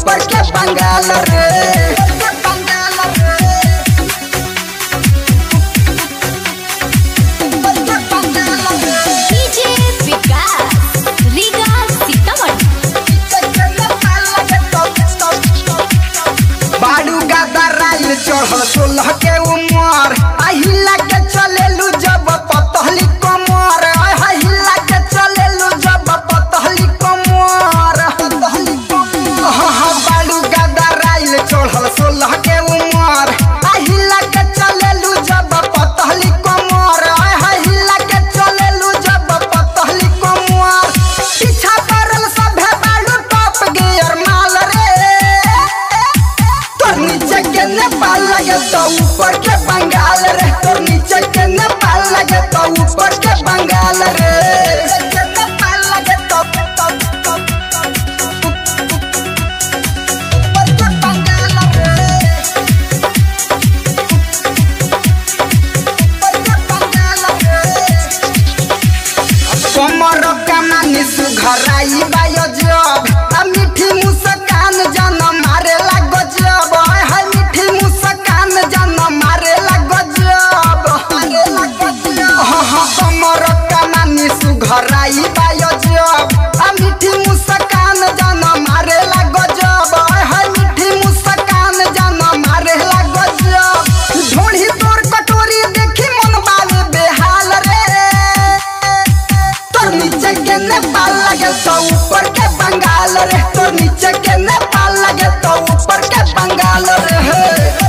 ऊपर के बंगाल रे। चढ़ल 16 के उमर अहिला के चलेलू जब पतहली कमर अहिला के चलेलू जब पतहली कमर बालू गदराइल चढ़ल 16 के उमर अहिला के चलेलू जब पतहली कमर अहिला के चलेलू जब पतहली कमर पीछा करल सभे बालू टॉप गियर माल रे। तोर नीचे के नेपाल लगे तो ऊपर के बंगाल रे। तोर नीचे के नेपाल लगे तो ऊपर के बंगाल रे। नेपाल लगे तो ऊपर के बंगाल रे। ऊपर के बंगाल रे। कमर कमानी सुघराई बायो जब आ मीठी मुस्कान जन मारे लागो जब है मीठी मुस्कान जन मारे लागो जब कमर कमानी सुघराई बायो जब आ मीठी मुस्कान जन मारे लागो जब है मीठी मुस्कान जन मारे लागो जब ढोढ़ी तोर कटोरी देखी मन बाले बेहाल रे। तोर नीचे के नेपाल लगे तो ऊपर के बंगाल रे। तोर नीचे के नेपाल लगे तो ऊपर के बंगाल रे।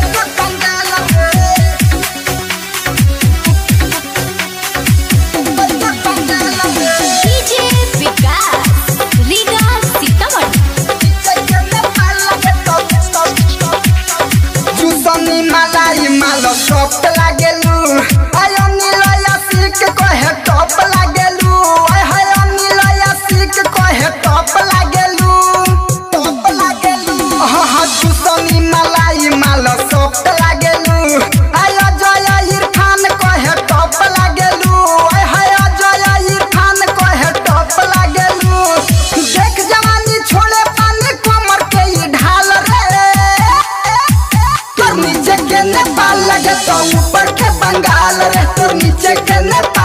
चूसनी मलाई मालो सॉफ्ट लागेलू आयो नीलया सीख कहे टॉप लागेलू आय नीलया सीख कहे टॉप लागेलू टॉप लागेलू चूसनी मलाई मालो सॉफ्ट लागेलू आयो जय इरफान कहे टॉप लागेलू आय जय इरफान कहे टॉप लागेलू देख जवानी छोड़े पानी कमर के ई ढाल रे। तोर नीचे के नेपाल लगे तो ऊपर के बंगाल रे। तोर नीचे के नेपाल